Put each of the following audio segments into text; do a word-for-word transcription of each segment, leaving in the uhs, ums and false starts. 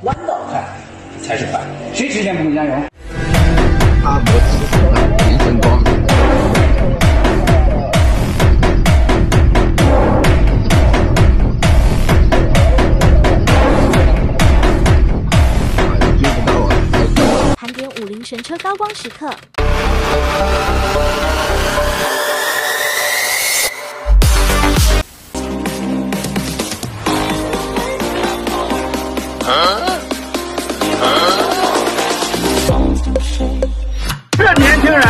弯道快才是快，谁之前不能加油？ 阿摩斯林森光。 盘点五菱神车高光时刻。 这年轻人，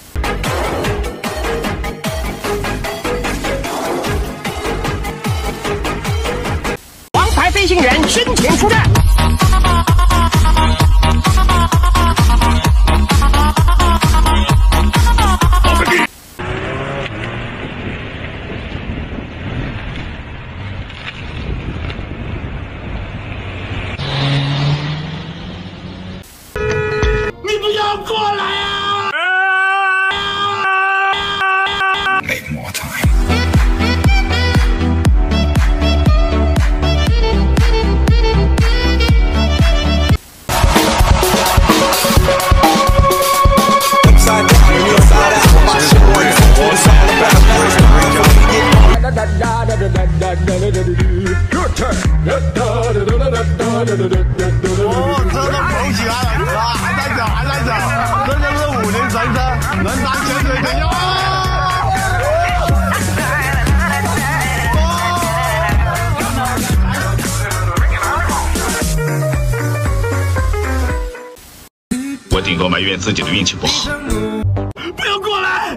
王牌飞行员深情出战。 你不要过来啊！ Make more time. 哦，车都跑起来了，啊，还在整，还在整，这就是五菱神车，能当潜水艇哟！ 我顶多埋怨自己的运气不好。 不要过来！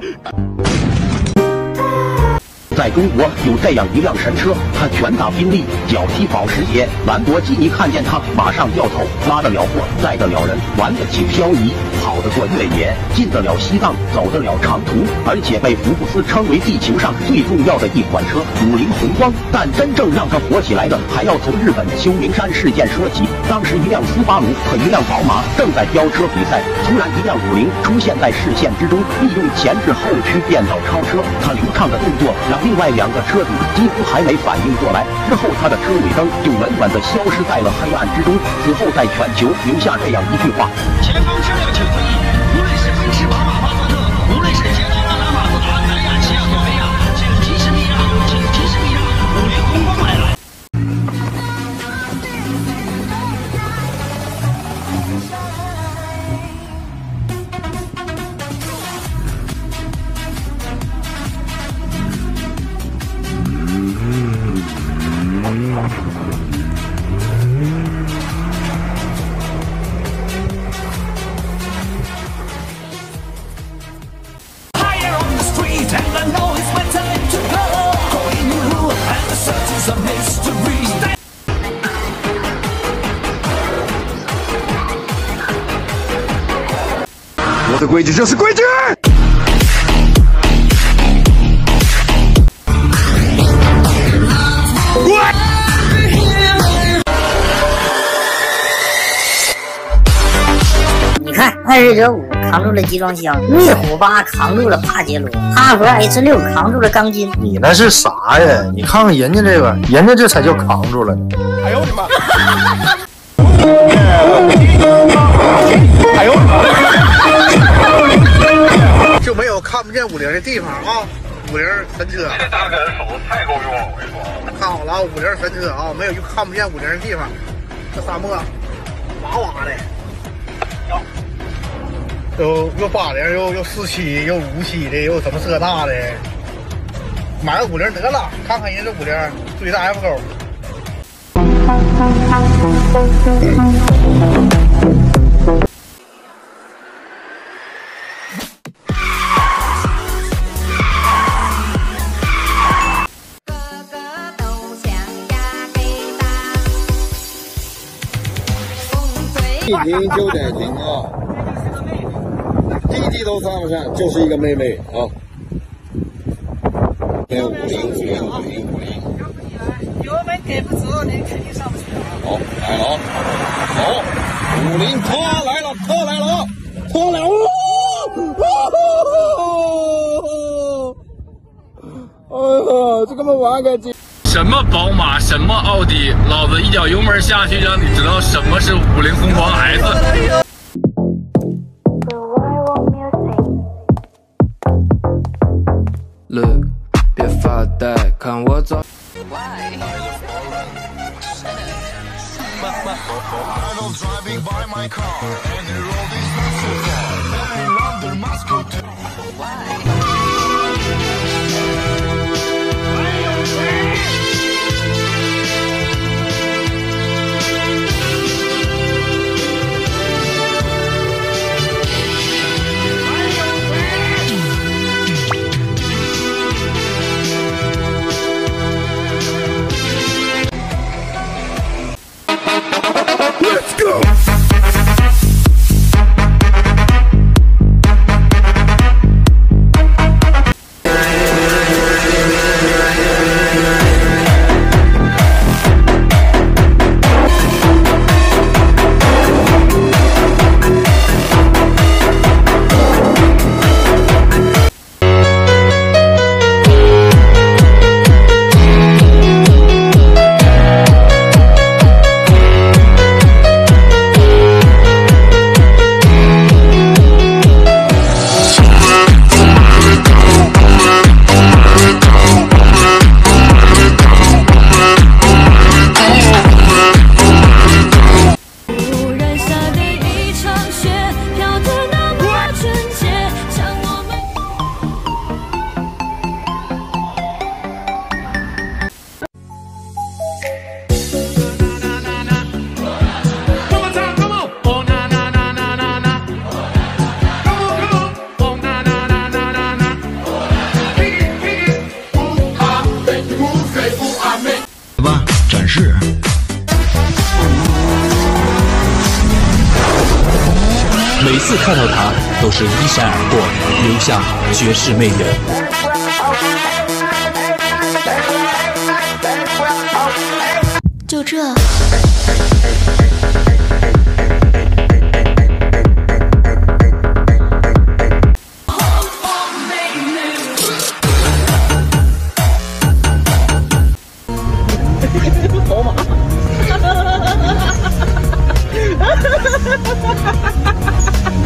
在中国有这样一辆神车，它拳打宾利，脚踢保时捷，兰博基尼看见它马上掉头，拉得了货，载得了人，玩得起漂移，跑得过越野，进得了西藏，走得了长途，而且被福布斯称为地球上最重要的一款车五菱宏光。但真正让它火起来的，还要从日本秋名山事件说起。当时一辆斯巴鲁和一辆宝马正在飙车比赛，突然一辆五菱出现在视线之中，利用前置后驱变道超车，它流畅的动作让另外两个车主几乎还没反应过来，之后他的车尾灯就稳稳地消失在了黑暗之中。此后在全球留下这样一句话： 前方车辆请注意，无论是奔驰、宝马、巴萨特，无论是捷达、拉拉、马自达、南亚、起亚、索菲亚，请及时避让，请及时避让，五菱宏光来了。 我的规矩就是规矩。 你看，艾瑞泽五扛住了集装箱，瑞虎八扛住了帕杰罗，哈弗 H 六扛住了钢筋。 你那是啥呀？你看看人家这个，人家这才叫扛住了。 哎呦我的妈！ 哎呦我的妈！ 就没有看不见五菱的地方啊！五菱神车， 这大哥手太够用了，我跟你说。 看好了啊！五菱神车啊，没有就看不见五菱的地方。这沙漠哇哇的。 有有八零，有有四七，有五七的，有什么这那的，买个五菱得了，看看人这五菱追大 F 勾。 一停就得停啊！弟弟都上不上，就是一个妹妹啊！没有五菱，五菱，五菱，五菱。 油门给不足，你肯定上不去。 好，来了啊！好，五菱拖来了，拖来了啊！拖来了！哦！哎呀，这根本玩个鸡！ 什么宝马，什么奥迪，老子一脚油门下去，让你知道什么是五菱宏光 S。 Look， 别发呆，看我走。 Let's go! 展示。 每次看到他，都是一闪而过，留下绝世魅人。 就这。 宝马。哈哈哈哈哈哈！